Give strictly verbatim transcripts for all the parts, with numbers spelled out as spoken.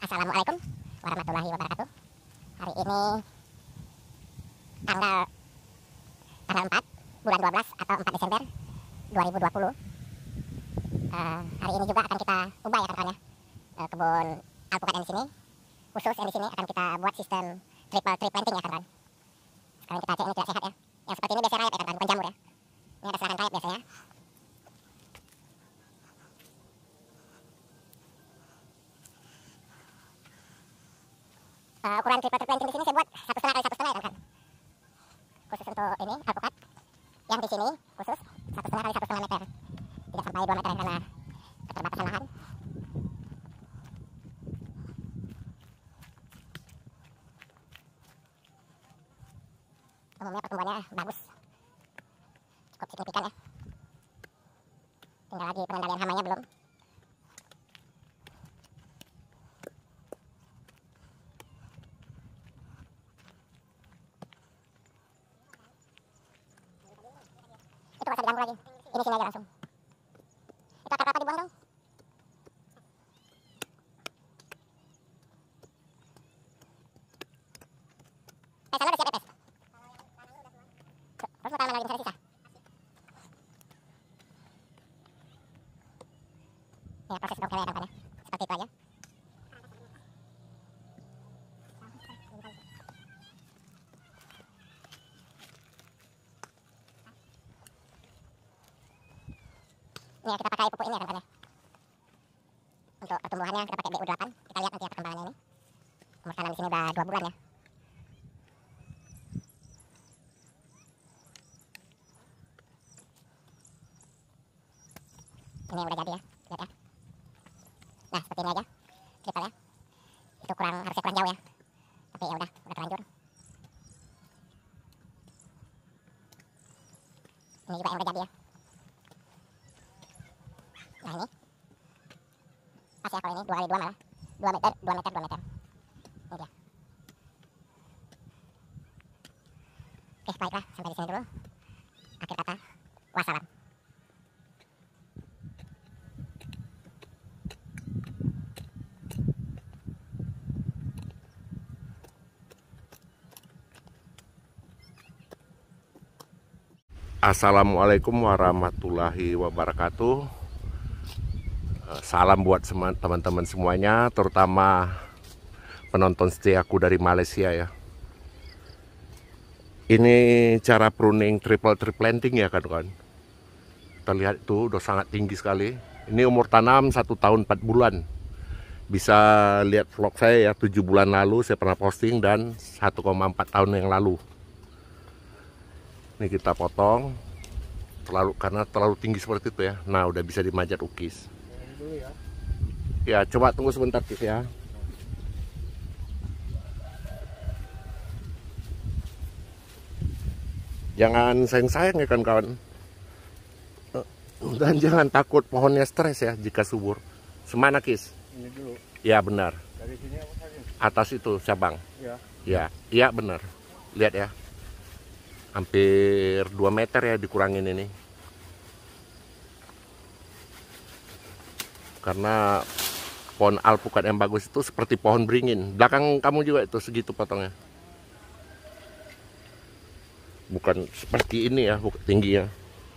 Assalamualaikum warahmatullahi wabarakatuh. Hari ini tanggal tanggal empat bulan dua belas atau empat Desember dua ribu dua puluh. Uh, hari ini juga akan kita ubah ya kawan-kawan ya. Uh, kebun alpukat yang di sini, khusus yang di sini akan kita buat sistem triple tree planting ya kawan-kawan. Sekarang kita cek ini tidak sehat ya. Yang seperti ini biasanya rayap ya kawan-kawan, bukan jamur ya. Ini ada serangan rayap biasanya. Uh, ukuran triple tree planting di sini saya buat satu setengah kali satu setengah ya kan. Khusus untuk ini alpukat. Yang di sini khusus satu setengah kali satu setengah meter. Tidak sampai dua meter ya, karena keterbatasan lahan. Umumnya pertumbuhannya bagus, cukup signifikan ya. Tinggal lagi pengendalian hamanya belum. Itu nggak usah diganggu lagi. Ini sini aja langsung. Itu akar kelapa dibuang dong. Eh, sana udah siap ya, Pes? Terus mau tanaman lagi, misalnya sisa. Ya, proses dong ya kan ya. Seperti itu aja. Ini ya, kita pakai pupuk ini ya kan ya. Untuk pertumbuhannya kita pakai B U delapan. Kita lihat nanti ya perkembangannya ini. Umur tanam di sini udah dua bulan ya. Ini yang udah jadi ya, lihat ya. Nah, seperti ini aja triple ya. Itu kurang, harusnya kurang jauh ya. Tapi ya udah, udah terlanjur. Ini juga yang udah jadi ya. Nah ini pas ya kalau ini dua kali dua malah dua meter dua meter dua meter. Ini dia. Oke, baiklah, sampai di sini dulu. Akhir kata, wassalam. Assalamualaikum warahmatullahi wabarakatuh. Salam buat teman-teman semuanya, terutama penonton setiaku dari Malaysia ya. Ini cara pruning triple tree planting ya kan-kan. Kita lihat itu udah sangat tinggi sekali. Ini umur tanam satu tahun empat bulan. Bisa lihat vlog saya ya, tujuh bulan lalu saya pernah posting, dan satu koma empat tahun yang lalu. Ini kita potong terlalu karena terlalu tinggi seperti itu ya. Nah, udah bisa dimajat ukis. Ya. Ya, coba tunggu sebentar Kis ya. Jangan sayang-sayang ya kan kawan. Dan jangan takut pohonnya stres ya jika subur. Semana Kis? Ini dulu. Ya benar. Dari sini apa saja? Atas itu cabang. Ya. Ya, iya benar. Lihat ya. Hampir dua meter ya dikurangin ini. Karena pohon alpukat yang bagus itu seperti pohon beringin. Belakang kamu juga itu segitu potongnya. Bukan seperti ini ya, tingginya.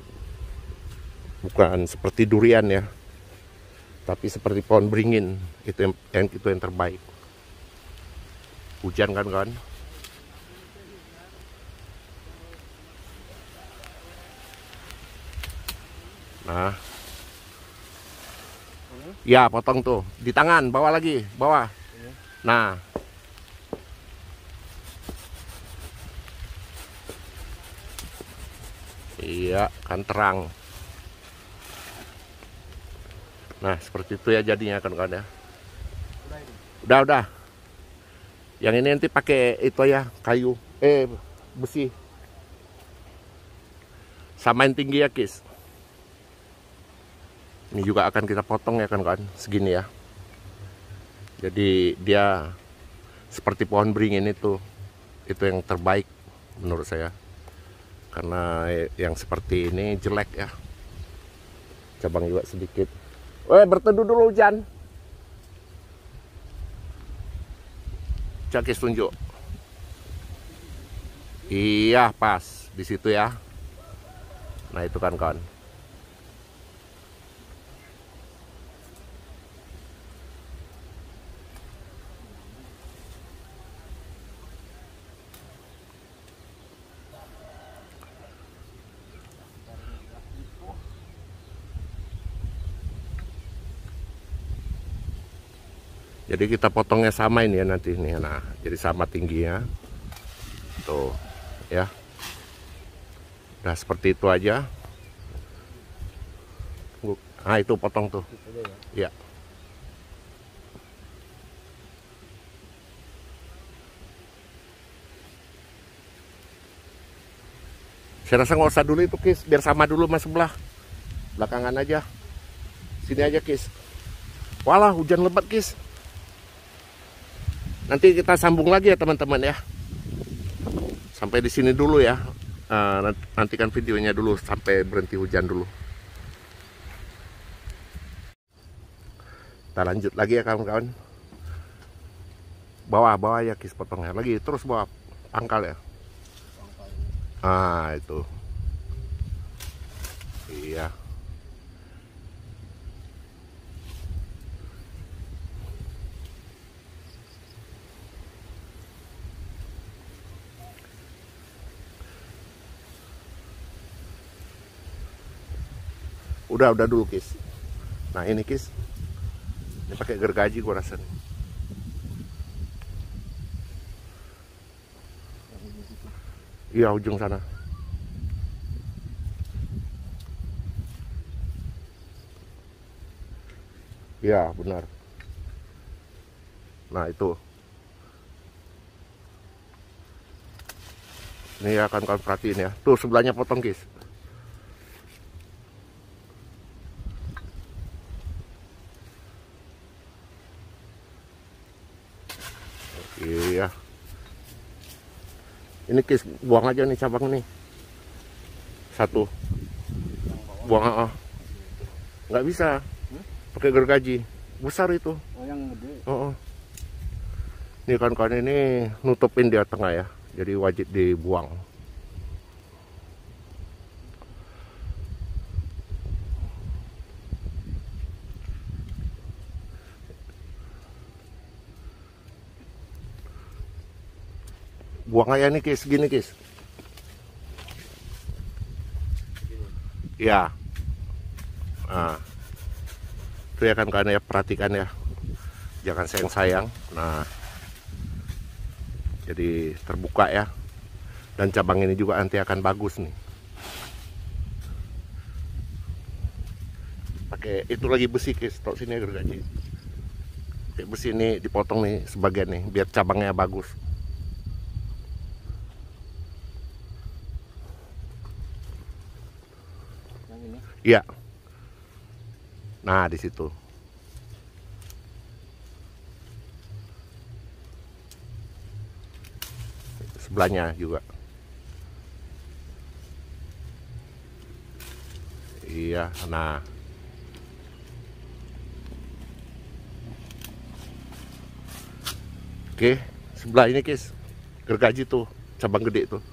Bukan seperti durian ya. Tapi seperti pohon beringin. Itu yang, yang itu yang terbaik. Hujan kan kawan? Nah, ya potong tuh di tangan, bawa lagi, bawa. Nah, iya kan terang. Nah seperti itu ya jadinya kan kawan ya. Udah udah. Yang ini nanti pakai itu ya, kayu, eh besi. Samain tinggi ya Kis. Ini juga akan kita potong ya kan kan, segini ya. Jadi dia seperti pohon beringin itu. Itu yang terbaik menurut saya. Karena yang seperti ini jelek ya. Cabang juga sedikit. Weh, berteduh dulu hujan. Cakis tunjuk. Iya, pas di situ ya. Nah, itu kan kawan. Jadi kita potongnya sama ini ya nanti nih. Nah, jadi sama tingginya. Tuh, ya. Udah seperti itu aja. Nah, itu potong tuh. Ya. Saya rasa nggak usah dulu itu, Kis. Biar sama dulu mas sebelah. Belakangan aja. Sini aja, Kis. Walah, hujan lebat, Kis. Nanti kita sambung lagi ya teman-teman ya. Sampai di sini dulu ya. Uh, nantikan videonya dulu sampai berhenti hujan dulu. Kita lanjut lagi ya kawan-kawan. Bawah, bawah ya Kis potongnya. Lagi terus bawah pangkal ya. Ah, itu. Iya. Udah, udah dulu Kis. Nah ini Kis, ini pakai gergaji gua rasa nih. Iya ujung sana. Iya benar. Nah itu. Ini akan kalian perhatiin ya. Tuh sebelahnya potong Kis. Iya. Ini Kis, buang aja nih cabang nih. Satu. Buang ah. Nggak bisa. Pakai gergaji. Besar itu. Oh, yang gede. Oh, oh. Ini kawan-kawan ini nutupin dia tengah ya. Jadi wajib dibuang. Buang aja nih Kis, gini Kis. Ya. Nah. Itu ya kan kalian ya, perhatikan ya. Jangan sayang-sayang. Nah. Jadi terbuka ya. Dan cabang ini juga nanti akan bagus nih. Pakai itu lagi besi Kis, tok sini gergaji. Kayak besi ini dipotong nih sebagian nih biar cabangnya bagus. Iya. Nah, di situ. Sebelahnya juga. Iya, nah. Oke, sebelah ini Kis. Gergaji tuh, cabang gede tuh.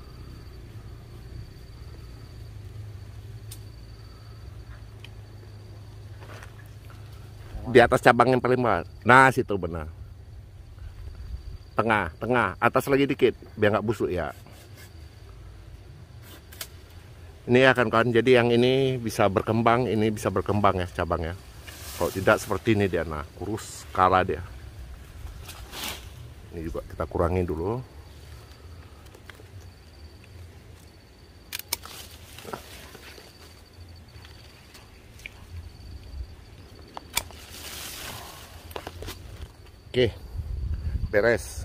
Di atas cabang yang paling bawah. Nah, situ benar. Tengah, tengah, atas lagi dikit biar nggak busuk ya. Ini akan kawan, jadi yang ini bisa berkembang, ini bisa berkembang ya cabangnya. Kalau tidak seperti ini dia, nah kurus kala dia. Ini juga kita kurangin dulu. Oke, beres.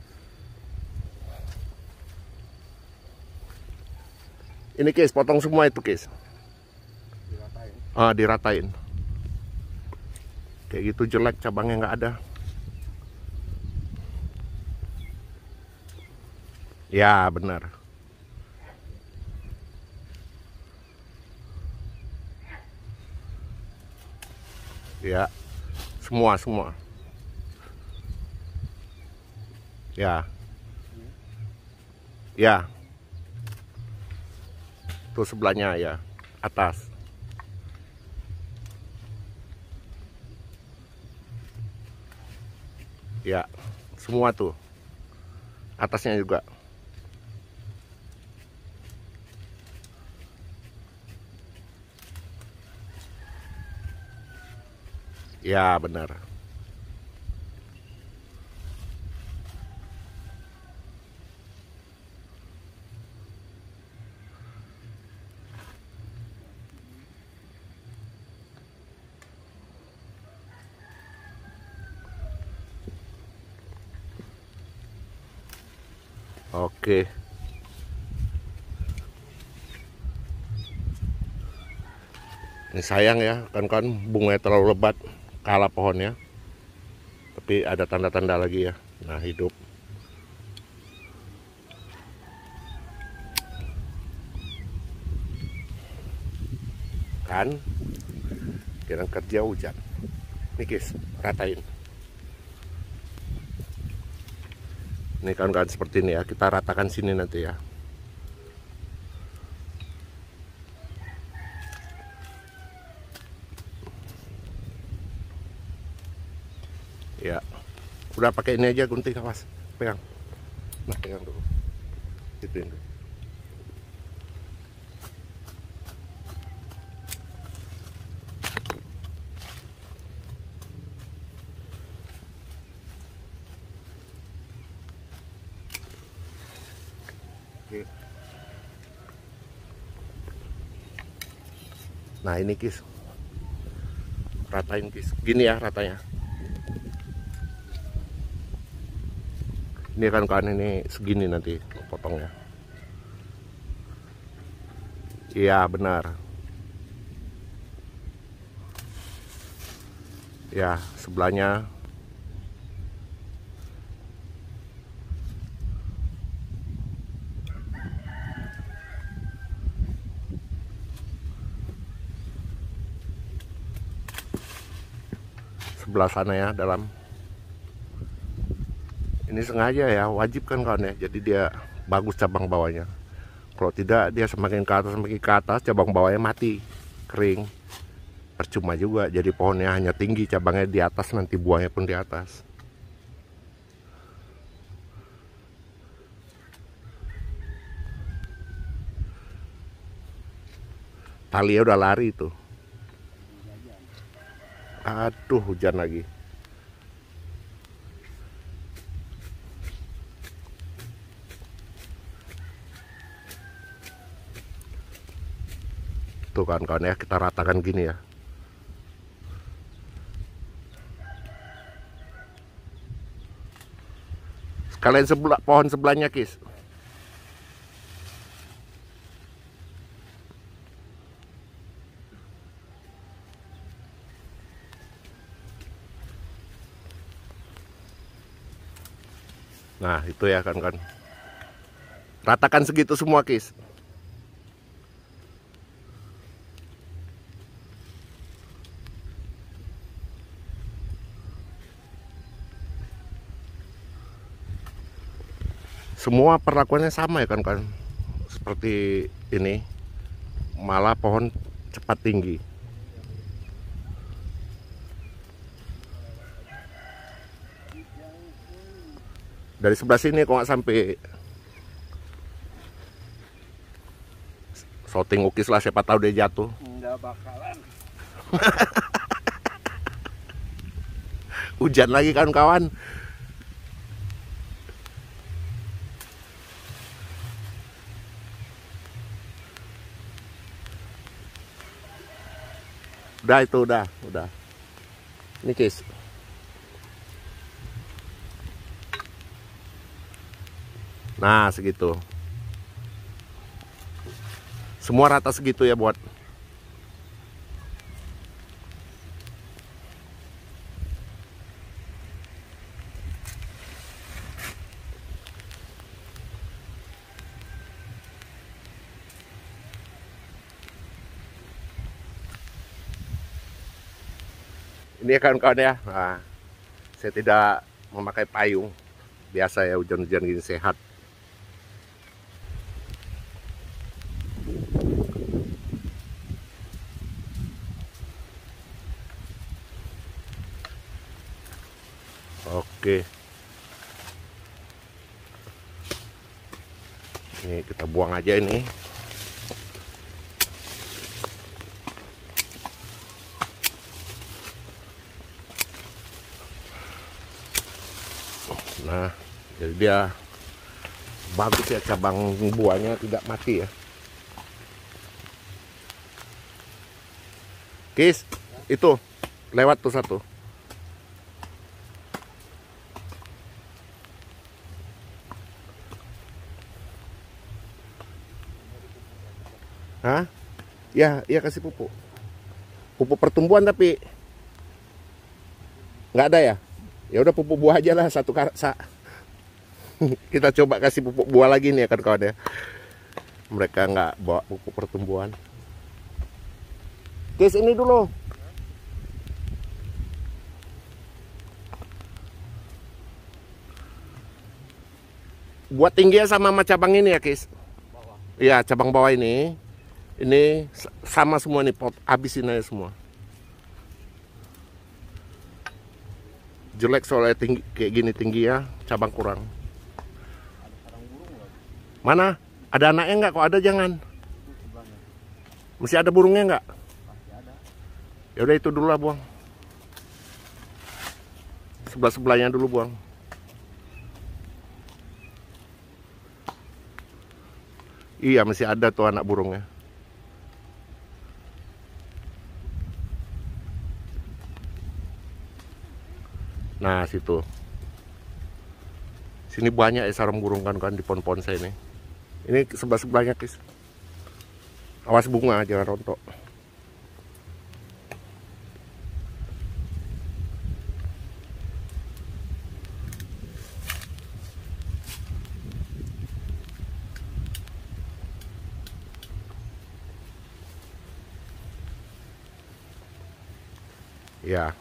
Ini Kis, potong semua itu Kis. Diratain. Ah, diratain. Kayak gitu jelek, cabangnya nggak ada. Ya benar. Ya, semua semua. Ya. Ya. Tuh sebelahnya ya, atas. Ya, semua tuh. Atasnya juga. Ya, benar. Oke. Ini sayang ya, kan kan bunganya terlalu lebat, kalah pohonnya. Tapi ada tanda-tanda lagi ya. Nah, hidup. Kan kira kerja hujan. Nih guys, ratain. Ini kan-kan seperti ini ya, kita ratakan sini nanti ya. Ya, udah pakai ini aja gunting, awas, pegang. Nah, pegang dulu. Ituin dulu. Oke. Nah ini Kis, ratain Kis, gini ya ratanya. Ini kan kan ini segini nanti potongnya. Iya benar. Ya sebelahnya. Sebelah sana ya dalam. Ini sengaja ya, wajib kan kawan ya, jadi dia bagus cabang bawahnya. Kalau tidak dia semakin ke atas semakin ke atas cabang bawahnya mati, kering, percuma juga. Jadi pohonnya hanya tinggi, cabangnya di atas, nanti buahnya pun di atas. Talinya udah lari tuh. Aduh hujan lagi. Tuh kan kawan ya, kita ratakan gini ya. Sekalian sebelah pohon sebelahnya Kis. Nah itu ya kan kan. Ratakan segitu semua Kis. Semua perlakuannya sama ya kan kan, seperti ini, malah pohon cepat tinggi. Dari sebelah sini kok nggak sampai. Shooting ukis lah, siapa tahu dia jatuh. Nggak bakalan. Hujan lagi kan kawan. Udah itu udah, udah. Ini Kis. Nah, segitu. Semua rata segitu ya buat. Ini kan kawan ya. Nah, saya tidak memakai payung. biasa ya, hujan-hujan gini sehat. Oke, ini kita buang aja ini. Nah, jadi dia bagus ya, cabang buahnya tidak mati ya. Kis, itu lewat tuh satu. Hah? Ya, iya kasih pupuk. Pupuk pertumbuhan tapi nggak ada ya? Ya udah pupuk buah aja lah satu karsa. Kita coba kasih pupuk buah lagi nih ya kan kawan ya. Mereka nggak bawa pupuk pertumbuhan. Guys, ini dulu. Buat tingginya sama sama cabang ini ya, Kis? Iya, cabang bawah ini. Ini sama semua nih, pot habisin aja semua. Jelek soalnya tinggi kayak gini tinggi ya, cabang kurang. Mana? Ada anaknya nggak? Kok ada jangan. Masih ada burungnya nggak? Ya udah itu dulu lah buang. Sebelah sebelahnya dulu buang. Iya masih ada tuh anak burungnya. Nah situ. Sini banyak ya sarang burung kan kan di pohon-pohon saya ini. Ini sebelah sebelahnya Kis. Awas bunga jangan rontok. Ya.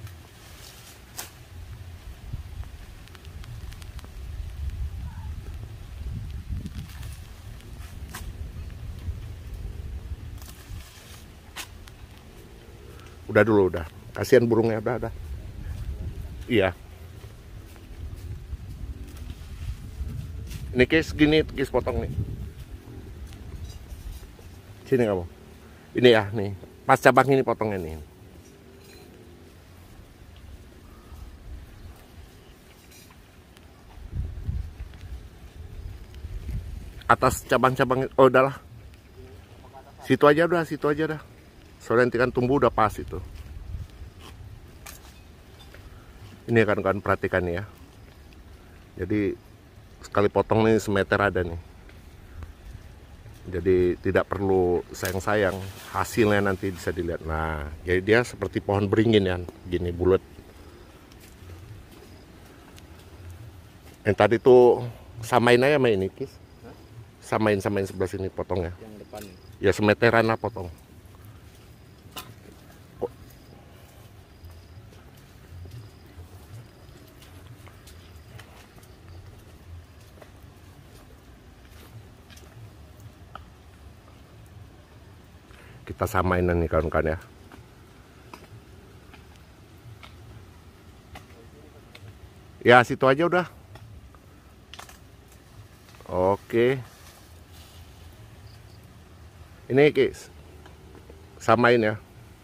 Udah dulu udah. Kasihan burungnya udah udah. Iya. Ini Kis gini Kis potong nih. Sini kamu. Ini ya nih. Pas cabang ini potongnya nih. Atas cabang-cabang, oh udahlah. Situ aja udah, situ aja dah. Soalnya nanti kan tumbuh udah pas itu. Ini kan kan perhatikan ya. Jadi sekali potong nih semeter ada nih. Jadi tidak perlu sayang-sayang, hasilnya nanti bisa dilihat. Nah, jadi dia seperti pohon beringin ya, gini bulat. Yang tadi tuh samain aja sama ini, Kis. Samain samain sebelah sini potongnya. Yang depan. Ya semeteran lah potong. Kita samain nih kawan-kawan ya. Ya situ aja udah. Oke. Ini Kis. Samain ya.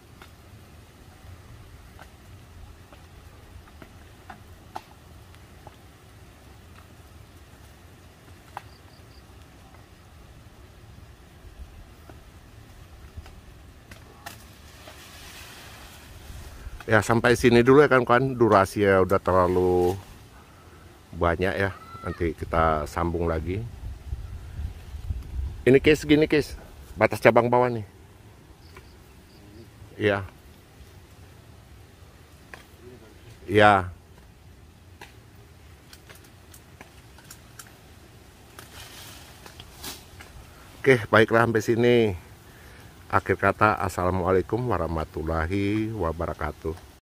Ya sampai sini dulu ya kan kan durasinya udah terlalu banyak ya, nanti kita sambung lagi. Ini Kis gini Kis, batas cabang bawah nih. Iya. Iya. Oke baiklah sampai sini. Akhir kata, assalamualaikum warahmatullahi wabarakatuh.